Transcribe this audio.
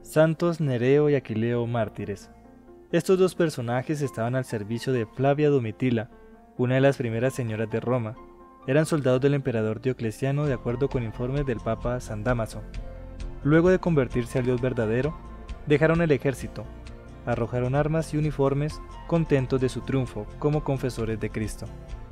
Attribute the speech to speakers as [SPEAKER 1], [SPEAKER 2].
[SPEAKER 1] Santos Nereo y Aquileo mártires. Estos dos personajes estaban al servicio de Flavia Domitila, una de las primeras señoras de Roma. Eran soldados del emperador Diocleciano de acuerdo con informes del Papa San Dámaso. Luego de convertirse al Dios verdadero, dejaron el ejército, arrojaron armas y uniformes, contentos de su triunfo como confesores de Cristo.